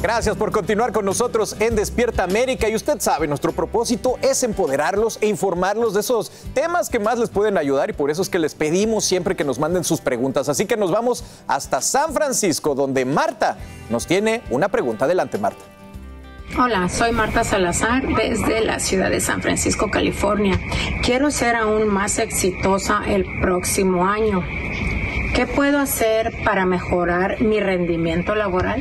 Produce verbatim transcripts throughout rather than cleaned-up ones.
Gracias por continuar con nosotros en Despierta América. Y usted sabe, nuestro propósito es empoderarlos e informarlos de esos temas que más les pueden ayudar, y por eso es que les pedimos siempre que nos manden sus preguntas. Así que nos vamos hasta San Francisco, donde Marta nos tiene una pregunta. Adelante, Marta. Hola, soy Marta Salazar desde la ciudad de San Francisco, California. Quiero ser aún más exitosa el próximo año. ¿Qué puedo hacer para mejorar mi rendimiento laboral?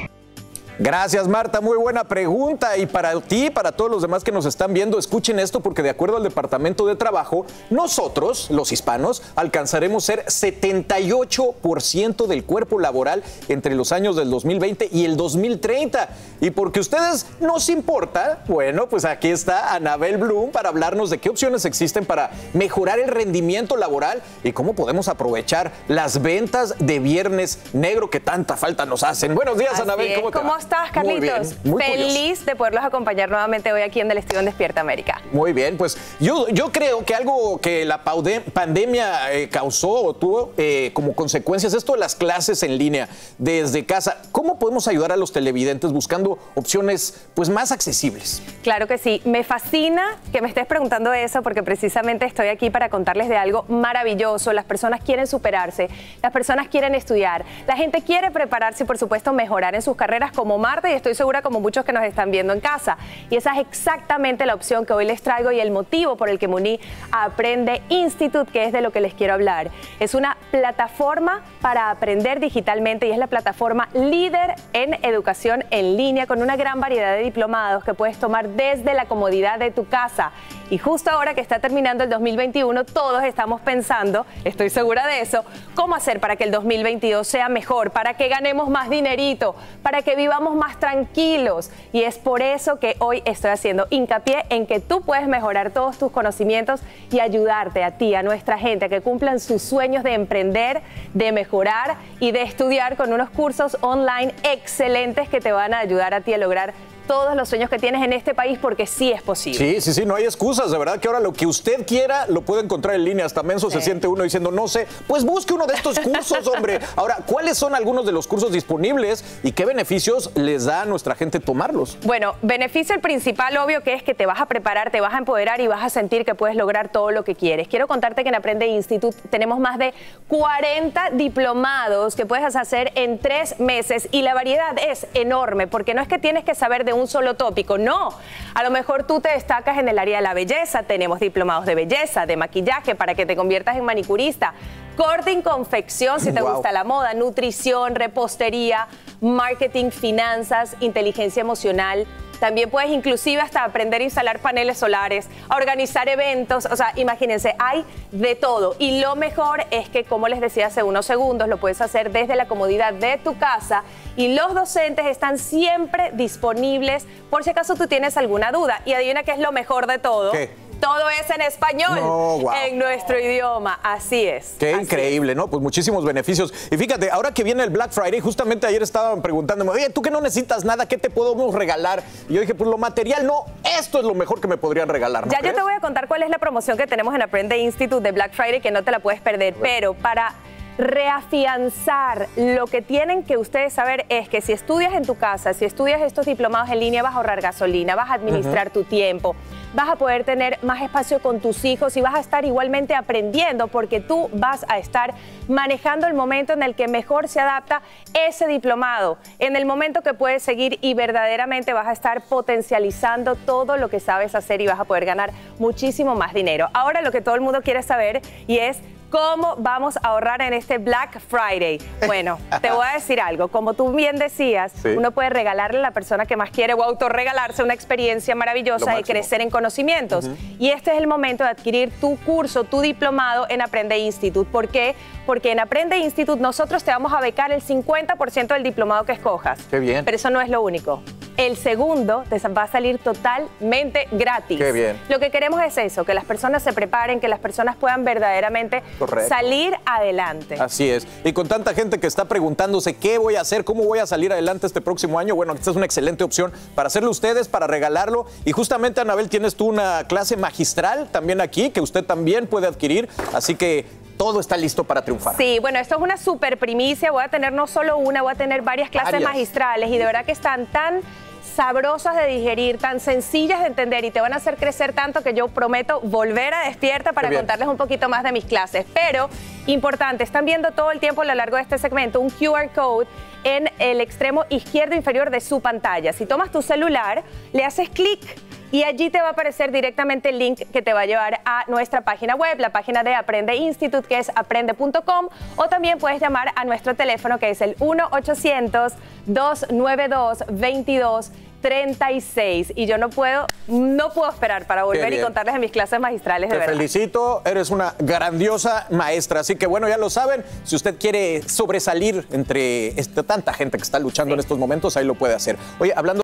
Gracias, Marta, muy buena pregunta. Y para ti, para todos los demás que nos están viendo, escuchen esto, porque de acuerdo al Departamento de Trabajo, nosotros, los hispanos, alcanzaremos ser setenta y ocho por ciento del cuerpo laboral entre los años del dos mil veinte y el dos mil treinta. Y porque a ustedes nos importa, bueno, pues aquí está Anabel Bloom para hablarnos de qué opciones existen para mejorar el rendimiento laboral y cómo podemos aprovechar las ventas de Viernes Negro que tanta falta nos hacen. Buenos días, Así Anabel, ¿cómo te va? ¿Cómo estás, Carlitos? Muy bien, muy Feliz curioso de poderlos acompañar nuevamente hoy aquí en el estudio en Despierta América. Muy bien, pues yo, yo creo que algo que la pandemia eh, causó o tuvo eh, como consecuencias esto de las clases en línea desde casa. ¿Cómo podemos ayudar a los televidentes buscando opciones pues más accesibles? Claro que sí. Me fascina que me estés preguntando eso, porque precisamente estoy aquí para contarles de algo maravilloso. Las personas quieren superarse, las personas quieren estudiar, la gente quiere prepararse y por supuesto mejorar en sus carreras como Marta, y estoy segura como muchos que nos están viendo en casa. Y esa es exactamente la opción que hoy les traigo y el motivo por el que me uní a Aprende Institute, que es de lo que les quiero hablar. Es una plataforma para aprender digitalmente y es la plataforma líder en educación en línea, con una gran variedad de diplomados que puedes tomar desde la comodidad de tu casa. Y justo ahora que está terminando el dos mil veintiuno, todos estamos pensando, estoy segura de eso, cómo hacer para que el dos mil veintidós sea mejor, para que ganemos más dinerito, para que vivamos más tranquilos. Y es por eso que hoy estoy haciendo hincapié en que tú puedes mejorar todos tus conocimientos y ayudarte a ti, a nuestra gente, a que cumplan sus sueños de emprender, de mejorar y de estudiar con unos cursos online excelentes que te van a ayudar a ti a lograr todos los sueños que tienes en este país, porque sí es posible. Sí, sí, sí, no hay excusas, de verdad que ahora lo que usted quiera lo puede encontrar en línea. Hasta menso sí. Se siente uno diciendo, no sé, pues busque uno de estos cursos, hombre. Ahora, ¿cuáles son algunos de los cursos disponibles y qué beneficios les da a nuestra gente tomarlos? Bueno, beneficio el principal, obvio, que es que te vas a preparar, te vas a empoderar y vas a sentir que puedes lograr todo lo que quieres. Quiero contarte que en Aprende Institute tenemos más de cuarenta diplomados que puedes hacer en tres meses y la variedad es enorme, porque no es que tienes que saber de un solo tópico, no. A lo mejor tú te destacas en el área de la belleza, tenemos diplomados de belleza, de maquillaje para que te conviertas en manicurista, corte y confección si te wow. gusta la moda, nutrición, repostería, marketing, finanzas, inteligencia emocional. También puedes inclusive hasta aprender a instalar paneles solares, a organizar eventos, o sea, imagínense, hay de todo. Y lo mejor es que, como les decía hace unos segundos, lo puedes hacer desde la comodidad de tu casa y los docentes están siempre disponibles por si acaso tú tienes alguna duda. Y adivina qué es lo mejor de todo. ¿Qué? Todo es en español, no, wow. en nuestro idioma, así es. Qué así increíble, es. ¿no? Pues muchísimos beneficios. Y fíjate, ahora que viene el Black Friday, justamente ayer estaban preguntándome, oye, tú que no necesitas nada, ¿qué te podemos regalar? Y yo dije, pues lo material no, esto es lo mejor que me podrían regalar, ¿no Ya crees? Yo te voy a contar cuál es la promoción que tenemos en Aprende Institute de Black Friday, que no te la puedes perder, pero para reafianzar, lo que tienen que ustedes saber es que si estudias en tu casa, si estudias estos diplomados en línea, vas a ahorrar gasolina, vas a administrar uh-huh. tu tiempo, vas a poder tener más espacio con tus hijos y vas a estar igualmente aprendiendo, porque tú vas a estar manejando el momento en el que mejor se adapta ese diplomado, en el momento que puedes seguir y verdaderamente vas a estar potencializando todo lo que sabes hacer y vas a poder ganar muchísimo más dinero. Ahora lo que todo el mundo quiere saber y es ¿cómo vamos a ahorrar en este Black Friday? Bueno, te voy a decir algo. Como tú bien decías, sí. uno puede regalarle a la persona que más quiere o autorregalarse una experiencia maravillosa de crecer en conocimientos. Uh-huh. Y este es el momento de adquirir tu curso, tu diplomado en Aprende Institute. ¿Por qué? Porque en Aprende Institute nosotros te vamos a becar el cincuenta por ciento del diplomado que escojas. Qué bien. Pero eso no es lo único. El segundo te va a salir totalmente gratis. Qué bien. Lo que queremos es eso, que las personas se preparen, que las personas puedan verdaderamente Correcto. salir adelante. Así es. Y con tanta gente que está preguntándose qué voy a hacer, cómo voy a salir adelante este próximo año, bueno, esta es una excelente opción para hacerlo ustedes, para regalarlo. Y justamente, Anabel, tienes tú una clase magistral también aquí, que usted también puede adquirir. Así que todo está listo para triunfar. Sí, bueno, esto es una super primicia. Voy a tener no solo una, voy a tener varias clases Varias. magistrales y de verdad que están tan sabrosas de digerir, tan sencillas de entender y te van a hacer crecer tanto que yo prometo volver a Despierta para contarles un poquito más de mis clases. Pero, importante, están viendo todo el tiempo a lo largo de este segmento un Q R code en el extremo izquierdo inferior de su pantalla. Si tomas tu celular, le haces clic y allí te va a aparecer directamente el link que te va a llevar a nuestra página web, la página de Aprende Institute, que es aprende punto com, o también puedes llamar a nuestro teléfono, que es el uno ochocientos, dos nueve dos, veintidós treinta y seis. Y yo no puedo, no puedo esperar para volver y contarles de mis clases magistrales, de Te verdad. felicito, eres una grandiosa maestra. Así que bueno, ya lo saben, si usted quiere sobresalir entre esta, tanta gente que está luchando sí. en estos momentos, ahí lo puede hacer. Oye, hablando